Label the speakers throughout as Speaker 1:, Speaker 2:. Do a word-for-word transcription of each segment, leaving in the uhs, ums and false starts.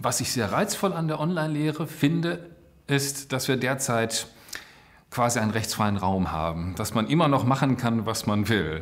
Speaker 1: was ich sehr reizvoll an der Online-Lehre finde, ist, dass wir derzeit quasi einen rechtsfreien Raum haben, dass man immer noch machen kann, was man will.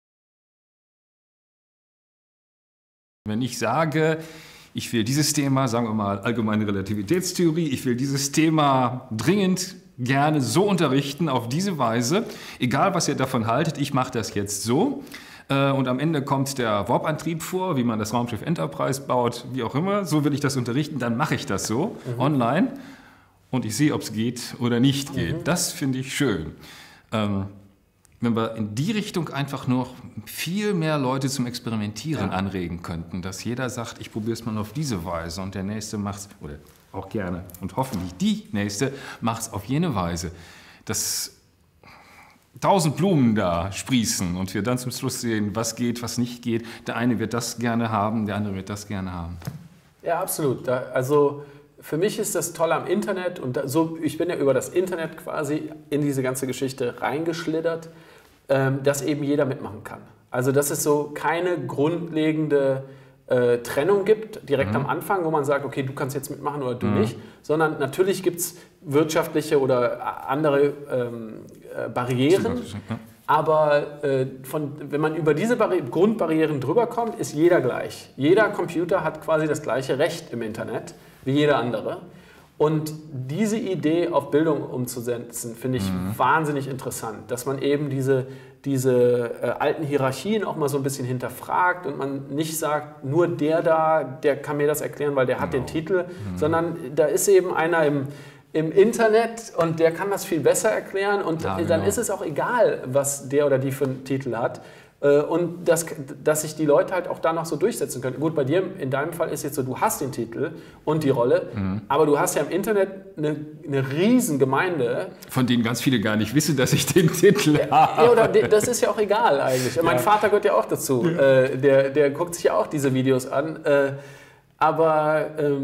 Speaker 1: Wenn ich sage, ich will dieses Thema, sagen wir mal allgemeine Relativitätstheorie, ich will dieses Thema dringend gerne so unterrichten, auf diese Weise, egal was ihr davon haltet, ich mache das jetzt so. Und am Ende kommt der Warp-Antrieb vor, wie man das Raumschiff Enterprise baut, wie auch immer, so will ich das unterrichten, dann mache ich das so, mhm. online. Und ich sehe, ob es geht oder nicht geht. Mhm. Das finde ich schön. Ähm, wenn wir in die Richtung einfach noch viel mehr Leute zum Experimentieren ja. anregen könnten, dass jeder sagt, ich probiere es mal auf diese Weise und der Nächste macht es, oder auch gerne und hoffentlich die Nächste macht es auf jene Weise, dass tausend Blumen da sprießen und wir dann zum Schluss sehen, was geht, was nicht geht. Der eine wird das gerne haben, der andere wird das gerne haben.
Speaker 2: Ja, absolut. Da, also für mich ist das toll am Internet und da, so, ich bin ja über das Internet quasi in diese ganze Geschichte reingeschlittert, ähm, dass eben jeder mitmachen kann. Also dass es so keine grundlegende äh, Trennung gibt, direkt mhm. am Anfang, wo man sagt, okay, du kannst jetzt mitmachen oder du mhm. nicht, sondern natürlich gibt es wirtschaftliche oder andere ähm, äh, Barrieren, ja. aber äh, von, wenn man über diese Barri- Grundbarrieren drüber kommt, ist jeder gleich. Jeder Computer hat quasi das gleiche Recht im Internet wie jeder andere. Und diese Idee auf Bildung umzusetzen, finde ich mhm. wahnsinnig interessant, dass man eben diese, diese äh, alten Hierarchien auch mal so ein bisschen hinterfragt und man nicht sagt, nur der da, der kann mir das erklären, weil der genau. hat den Titel, mhm. sondern da ist eben einer im, im Internet und der kann das viel besser erklären und ja, dann genau. ist es auch egal, was der oder die für einen Titel hat. Und dass, dass sich die Leute halt auch da noch so durchsetzen können. Gut, bei dir, in deinem Fall ist jetzt so, du hast den Titel und die Rolle, mhm. aber du hast ja im Internet eine, eine riesen Gemeinde.
Speaker 1: Von denen ganz viele gar nicht wissen, dass ich den Titel
Speaker 2: ja,
Speaker 1: habe.
Speaker 2: Ja, oder das ist ja auch egal eigentlich. Ja. Mein Vater gehört ja auch dazu. Ja. Der, der guckt sich ja auch diese Videos an. Aber,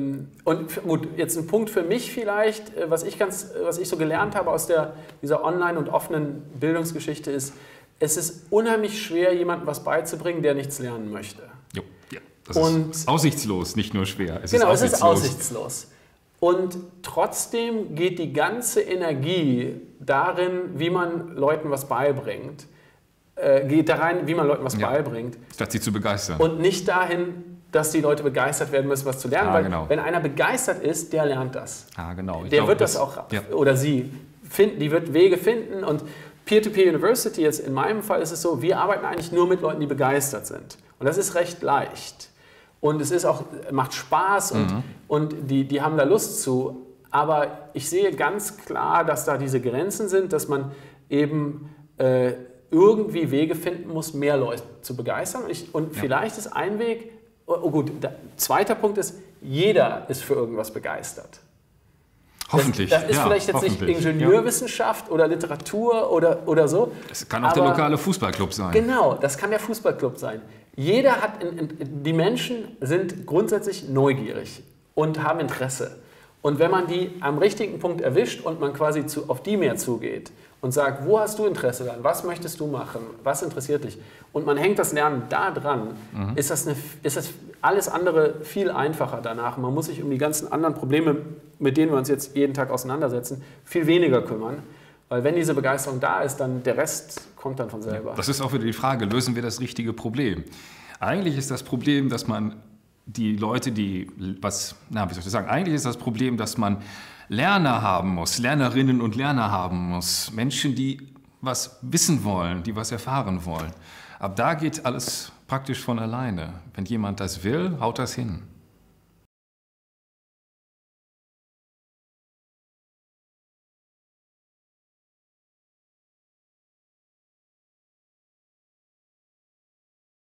Speaker 2: und gut, jetzt ein Punkt für mich vielleicht, was ich, ganz, was ich so gelernt habe aus der, dieser Online- und offenen Bildungsgeschichte ist, es ist unheimlich schwer, jemandem was beizubringen, der nichts lernen möchte.
Speaker 1: Jo, ja, das und ist aussichtslos, nicht nur schwer.
Speaker 2: Es genau, ist es ist aussichtslos. Und trotzdem geht die ganze Energie darin, wie man Leuten was beibringt, äh, geht da rein, wie man Leuten was ja, beibringt.
Speaker 1: Statt sie zu begeistern.
Speaker 2: Und nicht dahin, dass die Leute begeistert werden müssen, was zu lernen. Ah, weil genau. wenn einer begeistert ist, der lernt das.
Speaker 1: Ah, genau.
Speaker 2: Ich der glaube, wird das, das auch, ja. oder sie, finden, die wird Wege finden und Peer-to-Peer-University, jetzt in meinem Fall ist es so, wir arbeiten eigentlich nur mit Leuten, die begeistert sind. Und das ist recht leicht. Und es ist auch, macht Spaß und, mhm. und die, die haben da Lust zu. Aber ich sehe ganz klar, dass da diese Grenzen sind, dass man eben äh, irgendwie Wege finden muss, mehr Leute zu begeistern. Und, ich, und ja. vielleicht ist ein Weg, oh gut, der zweite Punkt ist, jeder ist für irgendwas begeistert.
Speaker 1: Hoffentlich.
Speaker 2: Das, das ist
Speaker 1: ja,
Speaker 2: vielleicht jetzt nicht Ingenieurwissenschaft ja. oder Literatur oder, oder so.
Speaker 1: Das kann auch der lokale Fußballclub sein.
Speaker 2: Genau, das kann der Fußballclub sein. Jeder hat, in, in, die Menschen sind grundsätzlich neugierig und haben Interesse. Und wenn man die am richtigen Punkt erwischt und man quasi zu, auf die mehr zugeht und sagt, wo hast du Interesse daran, was möchtest du machen, was interessiert dich? Und man hängt das Lernen da dran, mhm. ist, das eine, ist das alles andere viel einfacher danach. Man muss sich um die ganzen anderen Probleme, mit denen wir uns jetzt jeden Tag auseinandersetzen, viel weniger kümmern. Weil wenn diese Begeisterung da ist, dann der Rest kommt dann von selber.
Speaker 1: Das ist auch wieder die Frage, lösen wir das richtige Problem? Eigentlich ist das Problem, dass man die Leute, die was, na, wie soll ich das sagen, eigentlich ist das Problem, dass man Lerner haben muss, Lernerinnen und Lerner haben muss, Menschen, die was wissen wollen, die was erfahren wollen. Ab da geht alles praktisch von alleine. Wenn jemand das will, haut das hin.